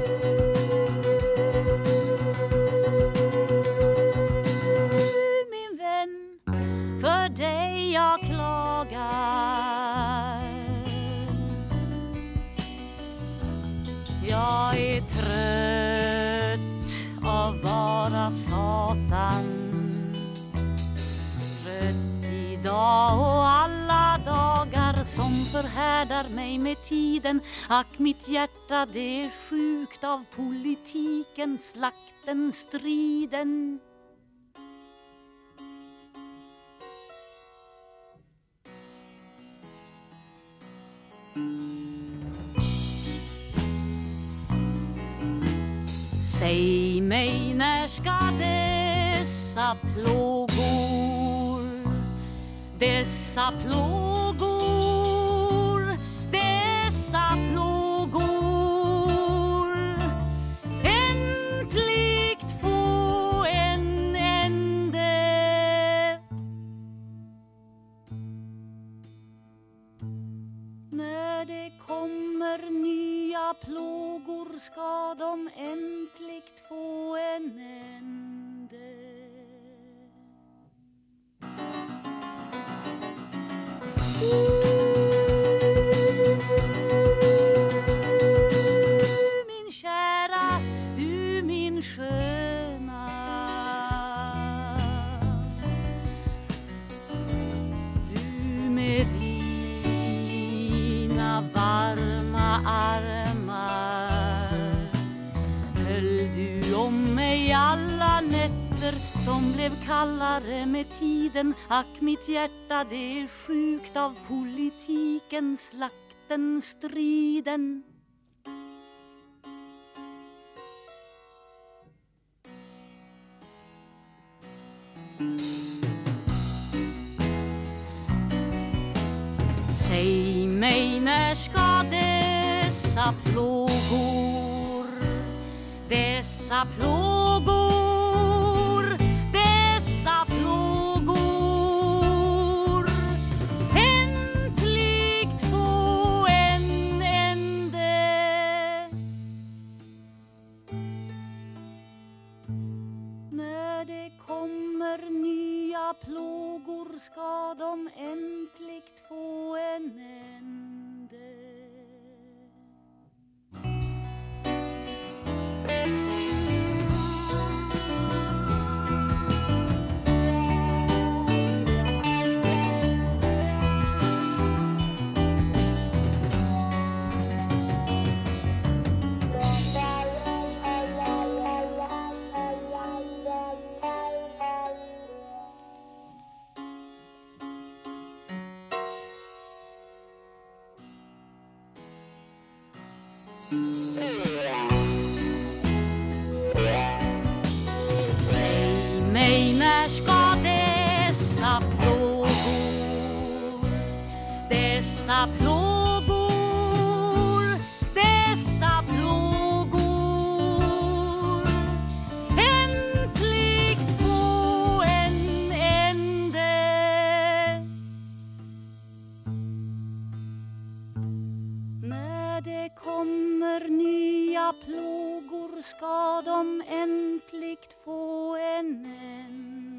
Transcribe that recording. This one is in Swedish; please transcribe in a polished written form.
Min vän, för dig jag klagar. Jag är trött av bara satan. Trött idag och alla dagar som förhärdar mig med tiden. Ack, mitt hjärta det är sjukt av politiken, slakten, striden. Säg mig, när ska dessa plågor, dessa plågor, dessa plågor äntligt få en ände? När det kommer nya plågor ska de äntligt få en ände. Min kära, du min sköna, du med dina varma armar, höll du om mig alla nätter som blev kallare med tiden. Ack, mitt hjärta det är sjukt av politiken, slakten, striden. Säg mig, när ska dessa plågor, dessa plågor, dessa plågor äntligt få en ände? När det kommer nya plågor ska de äntligt få en ände. Säg mig, när ska dessa plågor, dessa plågor, dessa plågor äntligt få en ände? När det kommer nya plågor ska de äntligt få en ände.